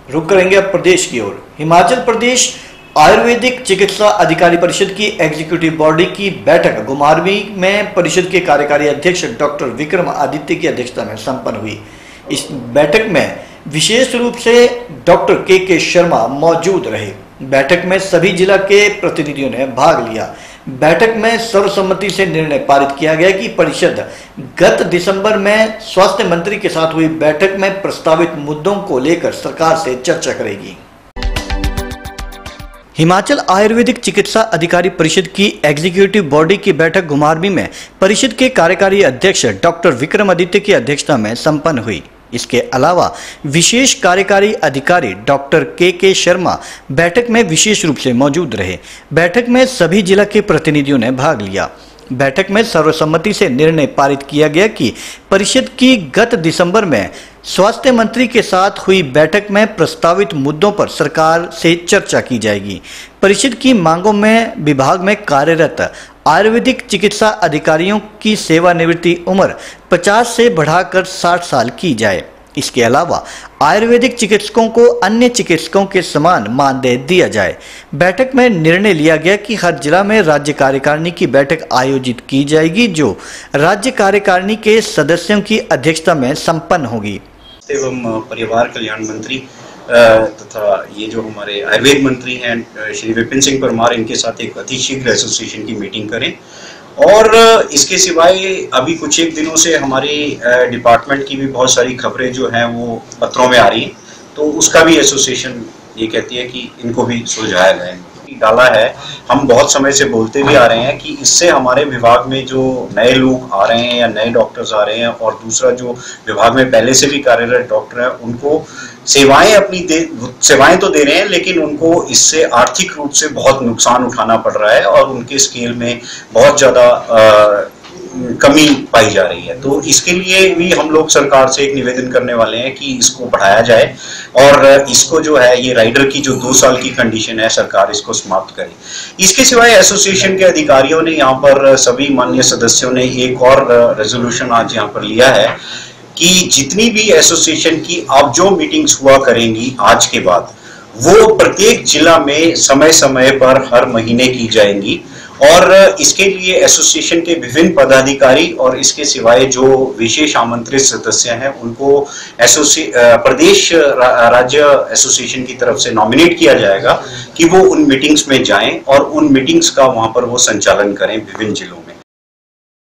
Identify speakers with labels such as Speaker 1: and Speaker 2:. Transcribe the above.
Speaker 1: रुक करेंगे अब प्रदेश की ओर। हिमाचल प्रदेश आयुर्वेदिक चिकित्सा अधिकारी परिषद की एग्जीक्यूटिव बॉडी की बैठक घुमारवी में परिषद के कार्यकारी अध्यक्ष डॉक्टर विक्रम आदित्य की अध्यक्षता में संपन्न हुई। इस बैठक में विशेष रूप से डॉक्टर के शर्मा मौजूद रहे। बैठक में सभी जिला के प्रतिनिधियों ने भाग लिया। बैठक में सर्वसम्मति से निर्णय पारित किया गया कि परिषद गत दिसंबर में स्वास्थ्य मंत्री के साथ हुई बैठक में प्रस्तावित मुद्दों को लेकर सरकार से चर्चा करेगी। हिमाचल आयुर्वेदिक चिकित्सा अधिकारी परिषद की एग्जीक्यूटिव बॉडी की बैठक घुमारवी में परिषद के कार्यकारी अध्यक्ष डॉक्टर विक्रम आदित्य की अध्यक्षता में संपन्न हुई। इसके अलावा विशेष कार्यकारी अधिकारी डॉक्टर के शर्मा बैठक में विशेष रूप से मौजूद रहे। बैठक में सभी जिला के प्रतिनिधियों ने भाग लिया। बैठक में सर्वसम्मति से निर्णय पारित किया गया कि परिषद की गत दिसंबर में स्वास्थ्य मंत्री के साथ हुई बैठक में प्रस्तावित मुद्दों पर सरकार से चर्चा की जाएगी। परिषद की मांगों में विभाग में कार्यरत आयुर्वेदिक चिकित्सा अधिकारियों की सेवानिवृत्ति उम्र 50 से बढ़ाकर 60 साल की जाए। इसके अलावा आयुर्वेदिक चिकित्सकों को अन्य चिकित्सकों के समान मानदेय दिया जाए। बैठक में निर्णय लिया गया कि हर जिला में राज्य कार्यकारिणी की बैठक आयोजित की जाएगी, जो राज्य कार्यकारिणी के सदस्यों की अध्यक्षता में संपन्न होगी।
Speaker 2: एवं परिवार कल्याण मंत्री तथा ये जो हमारे आयुर्वेद मंत्री हैं श्री विपिन सिंह परमार, इनके साथ एक अतिशीघ्र एसोसिएशन की मीटिंग करें। और इसके सिवाय अभी कुछ एक दिनों से हमारी डिपार्टमेंट की भी बहुत सारी खबरें जो हैं वो पत्रों में आ रही हैं, तो उसका भी एसोसिएशन ये कहती है कि इनको भी सुलझाया जाए। डाला है, हम बहुत समय से बोलते भी आ रहे हैं कि इससे हमारे विभाग में जो नए लोग आ रहे हैं या नए डॉक्टर्स आ रहे हैं, और दूसरा जो विभाग में पहले से भी कार्यरत डॉक्टर हैं, उनको सेवाएं तो दे रहे हैं, लेकिन उनको इससे आर्थिक रूप से बहुत नुकसान उठाना पड़ रहा है और उनके स्केल में बहुत ज़्यादा कमी पाई जा रही है। तो इसके लिए भी हम लोग सरकार से एक निवेदन करने वाले हैं कि इसको बढ़ाया जाए और इसको जो है ये राइडर की जो 2 साल की कंडीशन है, सरकार इसको समाप्त करे। इसके सिवाय एसोसिएशन के अधिकारियों ने यहाँ पर सभी माननीय सदस्यों ने एक और रेजोल्यूशन आज यहाँ पर लिया है कि जितनी भी एसोसिएशन की अब जो मीटिंग्स हुआ करेंगी आज के बाद, वो प्रत्येक जिला में समय समय पर हर महीने की जाएंगी। और इसके लिए एसोसिएशन के विभिन्न पदाधिकारी और इसके सिवाय जो विशेष आमंत्रित सदस्य हैं उनको प्रदेश राज्य एसोसिएशन की तरफ से नॉमिनेट किया जाएगा कि वो उन मीटिंग्स में जाएं और उन मीटिंग्स का वहां पर वो संचालन करें विभिन्न जिलों में।